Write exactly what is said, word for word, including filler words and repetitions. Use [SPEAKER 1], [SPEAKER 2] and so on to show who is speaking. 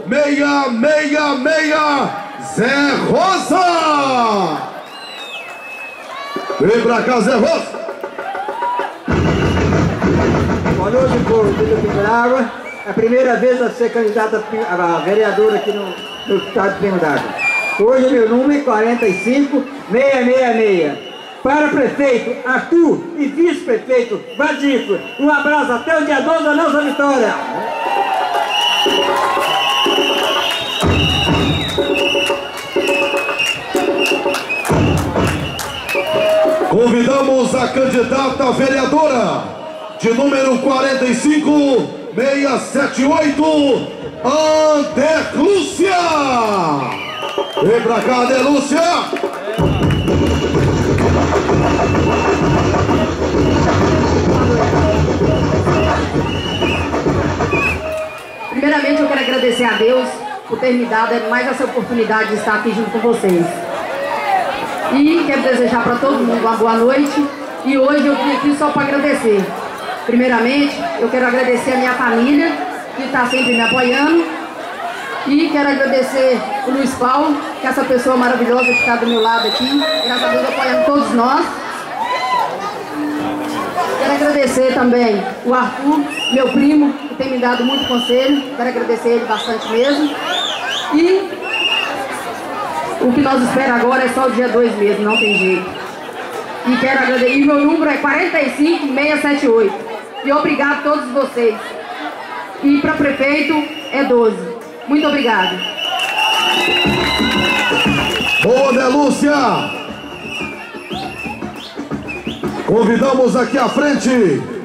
[SPEAKER 1] seis seis seis, Zé Rosa. Vem pra cá, Zé Rosa.
[SPEAKER 2] Boa noite, povo do Pindarágua. É a primeira vez a ser candidata a vereadora aqui no, no estado de Pindarágua. Hoje meu número é quarenta e cinco, seis seis seis. Para prefeito Arthur e vice-prefeito Vadico. Um abraço até o dia doze da nossa vitória.
[SPEAKER 1] Convidamos a candidata a vereadora de número quarenta e cinco, seis sete oito, Anderlúcia. Vem pra cá, Anderlúcia.
[SPEAKER 3] Primeiramente eu quero agradecer a Deus por ter me dado mais essa oportunidade de estar aqui junto com vocês. E quero desejar para todo mundo uma boa noite. E hoje eu vim aqui só para agradecer. Primeiramente, eu quero agradecer a minha família, que está sempre me apoiando. E quero agradecer o Luiz Paulo, que é essa pessoa maravilhosa que está do meu lado aqui. Graças a Deus apoiando todos nós. Quero agradecer também o Arthur, meu primo, que tem me dado muito conselho. Quero agradecer ele bastante mesmo. E o que nós esperamos agora é só o dia dois mesmo, não tem jeito. E quero agradecer. E meu número é quarenta e cinco, seis sete oito. E obrigado a todos vocês. E para prefeito é doze. Muito obrigado.
[SPEAKER 1] Boa, Anderlúcia. Convidamos aqui à frente